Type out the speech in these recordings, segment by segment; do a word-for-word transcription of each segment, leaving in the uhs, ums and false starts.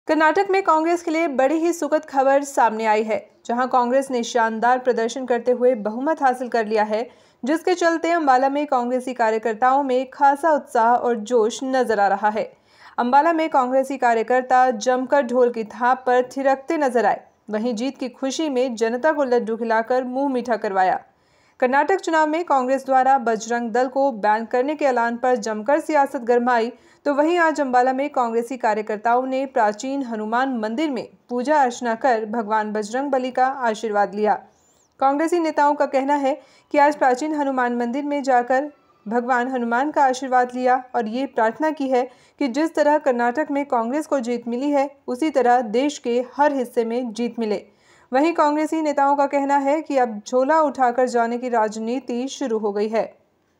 कर्नाटक में कांग्रेस के लिए बड़ी ही सुखद खबर सामने आई है, जहां कांग्रेस ने शानदार प्रदर्शन करते हुए बहुमत हासिल कर लिया है, जिसके चलते अंबाला में कांग्रेसी कार्यकर्ताओं में खासा उत्साह और जोश नजर आ रहा है। अंबाला में कांग्रेसी कार्यकर्ता जमकर ढोल की थाप पर थिरकते नजर आए। वहीं जीत की खुशी में जनता को लड्डू खिलाकर मुंह मीठा करवाया। कर्नाटक चुनाव में कांग्रेस द्वारा बजरंग दल को बैन करने के ऐलान पर जमकर सियासत गरमाई, तो वहीं आज अंबाला में कांग्रेसी कार्यकर्ताओं ने प्राचीन हनुमान मंदिर में पूजा अर्चना कर भगवान बजरंग बली का आशीर्वाद लिया। कांग्रेसी नेताओं का कहना है कि आज प्राचीन हनुमान मंदिर में जाकर भगवान हनुमान का आशीर्वाद लिया और ये प्रार्थना की है कि जिस तरह कर्नाटक में कांग्रेस को जीत मिली है, उसी तरह देश के हर हिस्से में जीत मिले। वहीं कांग्रेसी नेताओं का कहना है कि अब झोला उठाकर जाने की राजनीति शुरू हो गई है।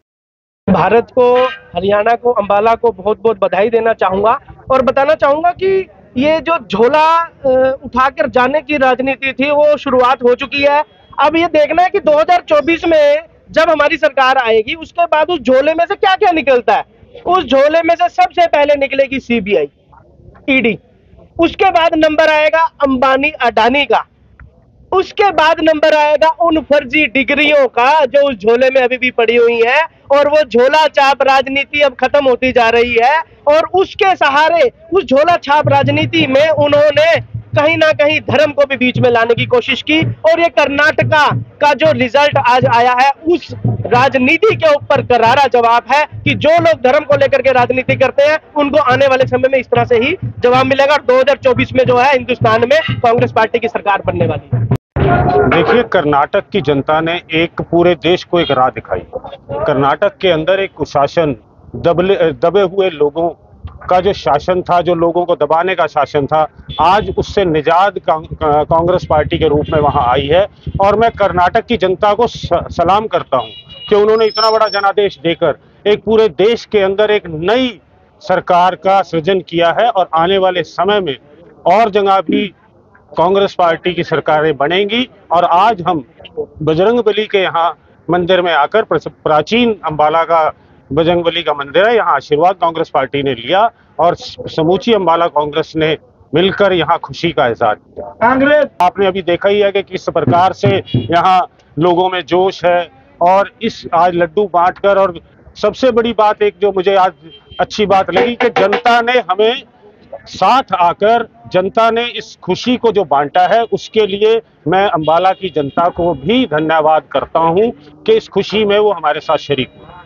भारत को, हरियाणा को, अंबाला को बहुत बहुत बधाई देना चाहूंगा और बताना चाहूंगा कि ये जो झोला उठाकर जाने की राजनीति थी वो शुरुआत हो चुकी है। अब ये देखना है कि दो हज़ार चौबीस में जब हमारी सरकार आएगी उसके बाद उस झोले में से क्या क्या निकलता है। उस झोले में से सबसे पहले निकलेगी सीबीआई, ईडी, उसके बाद नंबर आएगा अंबानी अडानी का, उसके बाद नंबर आएगा उन फर्जी डिग्रियों का जो उस झोले में अभी भी पड़ी हुई है। और वो झोला छाप राजनीति अब खत्म होती जा रही है और उसके सहारे उस झोला छाप राजनीति में उन्होंने कहीं ना कहीं धर्म को भी बीच में लाने की कोशिश की। और ये कर्नाटका का जो रिजल्ट आज आया है उस राजनीति के ऊपर करारा जवाब है कि जो लोग धर्म को लेकर के राजनीति करते हैं उनको आने वाले समय में इस तरह से ही जवाब मिलेगा। और दो हज़ार चौबीस में जो है हिंदुस्तान में कांग्रेस पार्टी की सरकार बनने वाली है। देखिए, कर्नाटक की जनता ने एक पूरे देश को एक राह दिखाई। कर्नाटक के अंदर एक कुशासन, दबले दबे हुए लोगों का जो शासन था, जो लोगों को दबाने का शासन था, आज उससे निजात कांग्रेस पार्टी के रूप में वहां आई है। और मैं कर्नाटक की जनता को सलाम करता हूं कि उन्होंने इतना बड़ा जनादेश देकर एक पूरे देश के अंदर एक नई सरकार का सृजन किया है। और आने वाले समय में और जगह भी कांग्रेस पार्टी की सरकारें बनेंगी। और आज हम बजरंग बली के यहाँ मंदिर में आकर, प्राचीन अंबाला का बजरंग बली का मंदिर है, यहाँ आशीर्वाद कांग्रेस पार्टी ने लिया और समूची अंबाला कांग्रेस ने मिलकर यहाँ खुशी का इजहार किया। कांग्रेस आपने अभी देखा ही है कि किस प्रकार से यहाँ लोगों में जोश है। और इस आज लड्डू बांटकर, और सबसे बड़ी बात एक जो मुझे आज अच्छी बात लगी कि जनता ने हमें साथ आकर, जनता ने इस खुशी को जो बांटा है उसके लिए मैं अंबाला की जनता को भी धन्यवाद करता हूं कि इस खुशी में वो हमारे साथ शरीक हुए।